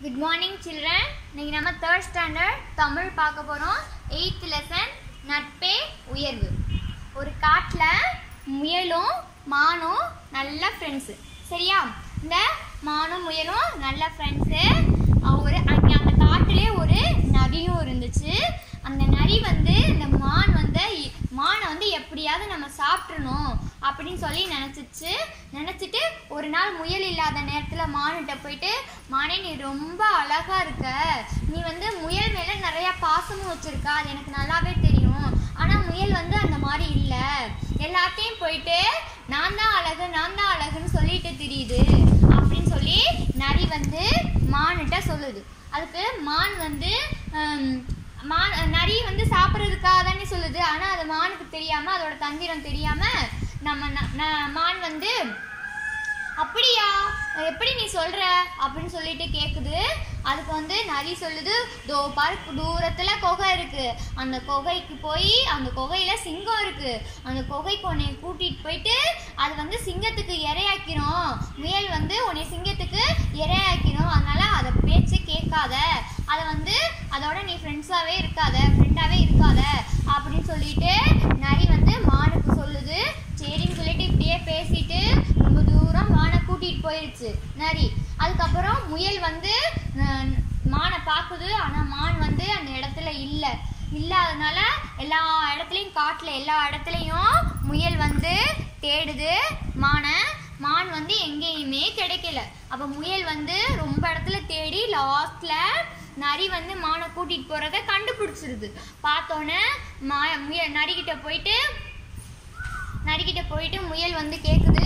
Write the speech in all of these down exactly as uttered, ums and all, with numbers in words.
Good morning children. இன்னைக்கு நம்ம third standard Tamil பார்க்க போறோம். eighth lesson நட்பே உயர்வு. ஒரு காட்டுல முயலும் மானும் நல்ல ஃப்ரெண்ட்ஸ். சரியா? இந்த மானும் முயலும் நல்ல ஃப்ரெண்ட்ஸ். ஒரு அங்க அந்த காட்டுலயே ஒரு நரியும் இருந்துச்சு. அந்த நரி வந்து இந்த மான் வந்து மானை வந்து எப்படியாவது நம்ம சாப்பிட்றணும் அப்படின்னு சொல்லி நினச்சிச்சு. நினச்சிட்டு ஒரு நாள் முயல் இல்லாத நேரத்தில் மானுகிட்ட போயிட்டு, மானே நீ ரொம்ப அழகா இருக்க, நீ வந்து முயல் மேலே நிறையா பாசமும் வச்சுருக்க, அது எனக்கு நல்லாவே தெரியும். ஆனால் முயல் வந்து அந்த மாதிரி இல்லை, எல்லாத்தையும் போயிட்டு நான் தான் அழகு நான் தான் அழகுன்னு சொல்லிட்டு தெரியுது அப்படின்னு சொல்லி நரி வந்து மான்கிட்ட சொல்லுது. அதுக்கு மான் வந்து மான் நரி வந்து சாப்பிட்றதுக்காக தானே சொல்லுது. ஆனால் அது மானுக்கு தெரியாமல், அதோட தந்திரம் தெரியாமல் நம்ம மான் வந்து அப்படியா எப்படி நீ சொல்கிற அப்படின்னு சொல்லிட்டு கேட்குது. அதுக்கு வந்து நரி சொல்லுது, தோ பார்க் தூரத்தில் குகை இருக்குது, அந்த குகைக்கு போய் அந்த குகையில் சிங்கம் இருக்குது, அந்த குகைக்கு உன்னை கூட்டிகிட்டு போயிட்டு அது வந்து சிங்கத்துக்கு இரையாக்கிறோம், முயல் வந்து உன்னை சிங்கத்துக்கு இரையாக்கிறோம், அதனால் அதை பேச்சு கேட்காத, அதை வந்து அதோட நீ ஃப்ரெண்ட்ஸாகவே இருக்காத ஃப்ரெண்டாகவே இருக்காத அப்படின்னு சொல்லிட்டு நரி வந்து மானுக்கு சொல்லுது. சரின்னு சொல்லிட்டு இப்படியே பேசிட்டு ரொம்ப தூரம் மானை கூட்டிகிட்டு போயிடுச்சு நரி. அதுக்கப்புறம் முயல் வந்து மானை பார்க்குது. ஆனால் மான் வந்து அந்த இடத்துல இல்லை. இல்லாதனால எல்லா இடத்துலையும் காட்டில் எல்லா இடத்துலையும் முயல் வந்து தேடுது மானை. மான் வந்து எங்கேயுமே கிடைக்கல. அப்போ முயல் வந்து ரொம்ப இடத்துல தேடி லாஸ்ட்டில் நரி வந்து மானை கூட்டிகிட்டு போகிறத கண்டுபிடிச்சிருது. பார்த்தோன்னே மா முயல் நரிக்கிட்ட போயிட்டு நரிக்கிட்ட போயிட்டு முயல் வந்து கேட்குது,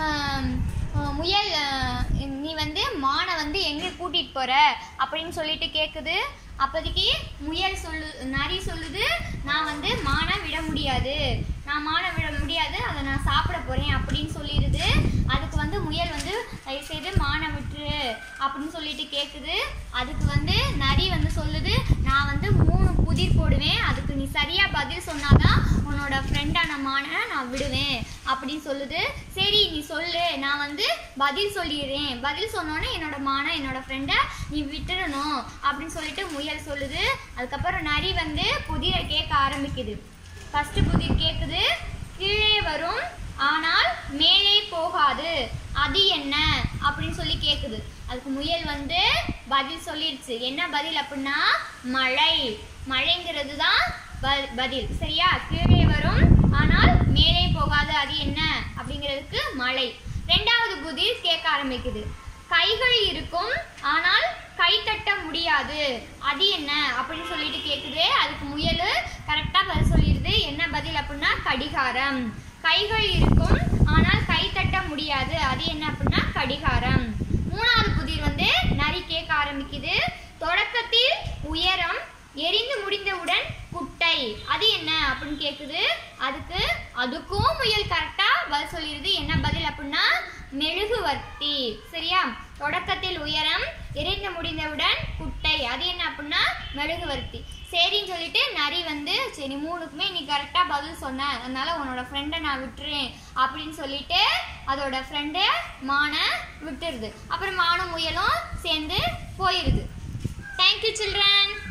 முயல் நீ வந்து மானை வந்து எங்கே கூட்டிகிட்டு போகிற அப்படின்னு சொல்லிட்டு கேட்குது. அப்போதைக்கு முயல் சொல்லு நரி சொல்லுது, நான் வந்து மானை விட முடியாது, நான் மானை விட முடியாது, அதை நான் சாப்பிட போகிறேன் அப்படின்னு சொல்லிடுது. அதுக்கு வந்து முயல் வந்து தயவுசெய்து மானை விட்டுரு அப்படின்னு சொல்லிட்டு கேட்குது. அதுக்கு வந்து நரி வந்து சொல்லுது, நான் வந்து மூணு புதிர் போடுவேன், அதுக்கு நீ சரியாக பதில் சொன்னாதான் உன்னோட ஃப்ரெண்டான மானை நான் விடுவேன் அப்படின்னு சொல்லுது. சரி நீ சொல்லு, நான் வந்து பதில் சொல்லிடுறேன், பதில் சொன்னோன்னே என்னோட மானை என்னோட ஃப்ரெண்டை நீ விட்டுறணும் அப்படின்னு சொல்லிட்டு முயல் சொல்லுது. அதுக்கப்புறம் நரி வந்து புதிரை கேட்க ஆரம்பிக்குது. ஃபர்ஸ்ட் புதிர் கேட்குது, கீழே வரும் ஆனால் மேலே போகாது, அது என்ன அப்படின்னு சொல்லி கேட்குது. அதுக்கு முயல் வந்து பதில் சொல்லிடுச்சு. என்ன பதில் அப்படின்னா மழை, மழைங்கிறது தான் பதில். சரியா? கீழே வரும் ஆனால் மேலே போகாது, அது என்ன அப்படிங்கிறதுக்கு மழை. ரெண்டாவது புதிர் கேட்க ஆரம்பிக்குது, கைகள் இருக்கும் ஆனால் கை தட்ட முடியாது, அது என்ன அப்படின்னு சொல்லிட்டு கேட்குது. அதுக்கு முயல் கரெக்டாக பதில் சொல்லிடுது. என்ன பதில் அப்படின்னா கடிகாரம். கைகள் இருக்கும் ஆனால் கை தட்ட முடியாது, அது என்ன அப்படின்னா கடிகாரம். மூணாவது புதிர் வந்து நரி கேட்க ஆரம்பிக்குது, தொடக்கத்தில் உயரம், எரிந்து முடிந்தவுடன் குட்டை, அது என்ன அப்படின்னு கேட்குது. அதுக்கு அதுக்கும் முயல் கரெக்டா பதில் சொல்லிடுது. என்ன பதில் அப்படின்னா மெழுகுவர்த்தி. சரியா? தொடக்கத்தில் உயரம், எரிந்து முடிந்தவுடன் குட்டை, அது என்ன அப்படின்னா மெழுகுவர்த்தி. சரின்னு சொல்லிட்டு நரி வந்து சரி மூணுக்குமே நீ கரெக்டா பதில் சொன்ன, அதனால உன்னோட ஃப்ரெண்டை நான் விட்டுறேன் அப்படின்னு சொல்லிட்டு அதோட ஃப்ரெண்டு மானை விட்டுருது. அப்புறம் மானும் முயலும் சேர்ந்து போயிடுது. Thank you children.